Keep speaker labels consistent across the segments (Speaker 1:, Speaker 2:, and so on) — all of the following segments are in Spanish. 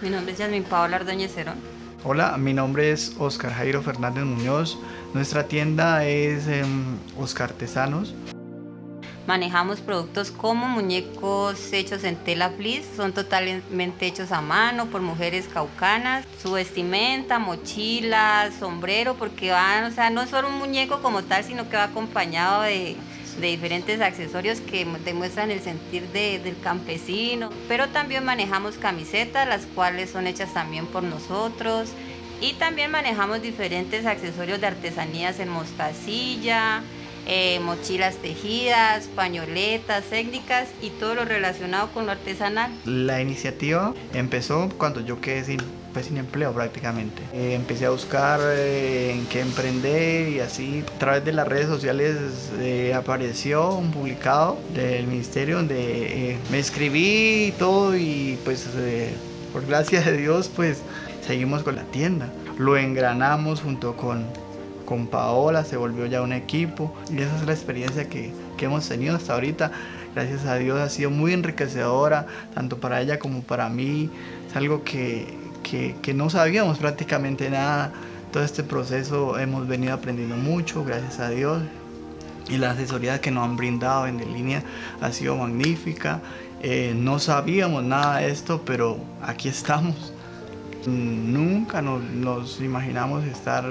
Speaker 1: Mi nombre es Yasmin Paola Ordóñez Cerón.
Speaker 2: Hola, mi nombre es Oscar Jairo Fernández Muñoz. Nuestra tienda es Oscar Artesanos.
Speaker 1: Manejamos productos como muñecos hechos en tela fleece, son totalmente hechos a mano por mujeres caucanas. Su vestimenta, mochilas, sombrero, porque van, o sea, no es solo un muñeco como tal, sino que va acompañado de diferentes accesorios que demuestran el sentir del campesino. Pero también manejamos camisetas, las cuales son hechas también por nosotros. Y también manejamos diferentes accesorios de artesanías en mostacilla, mochilas tejidas, pañoletas, técnicas y todo lo relacionado con lo artesanal.
Speaker 2: La iniciativa empezó cuando yo quedé sin empleo prácticamente. Empecé a buscar en qué emprender y así a través de las redes sociales apareció un publicado del ministerio donde me escribí y todo y pues por gracia de Dios pues seguimos con la tienda. Lo engranamos junto con Paola, se volvió ya un equipo y esa es la experiencia que hemos tenido hasta ahorita. Gracias a Dios ha sido muy enriquecedora, tanto para ella como para mí. Es algo que no sabíamos prácticamente nada. Todo este proceso hemos venido aprendiendo mucho, gracias a Dios. Y la asesoría que nos han brindado en línea ha sido magnífica. No sabíamos nada de esto, pero aquí estamos. Nunca nos imaginamos estar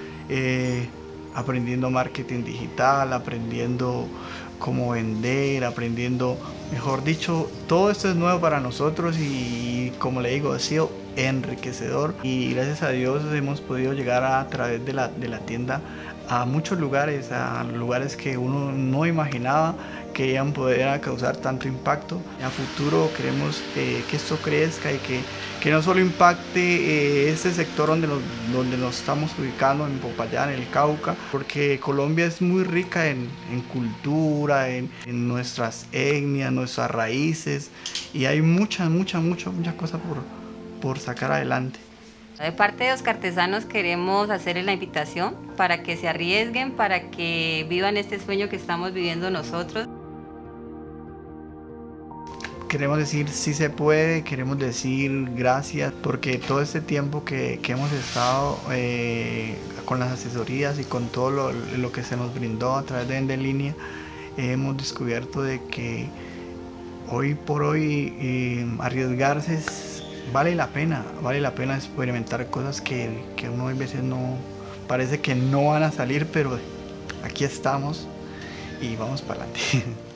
Speaker 2: aprendiendo marketing digital, aprendiendo cómo vender, aprendiendo, mejor dicho, todo esto es nuevo para nosotros y como le digo, ha sido enriquecedor y gracias a Dios hemos podido llegar a través de la tienda a muchos lugares, a lugares que uno no imaginaba que iban a poder causar tanto impacto. A futuro queremos que esto crezca y que no solo impacte este sector donde nos estamos ubicando, en Popayán, en el Cauca, porque Colombia es muy rica en cultura, en nuestras etnias, nuestras raíces y hay muchas cosas por sacar adelante.
Speaker 1: De parte de Oscar Artesanos queremos hacerles la invitación para que se arriesguen, para que vivan este sueño que estamos viviendo nosotros.
Speaker 2: Queremos decir sí se puede, queremos decir gracias porque todo este tiempo que hemos estado con las asesorías y con todo lo que se nos brindó a través de Vende en Línea, hemos descubierto de que hoy por hoy arriesgarse vale la pena experimentar cosas que uno a veces no, parece que no van a salir, pero aquí estamos y vamos para adelante.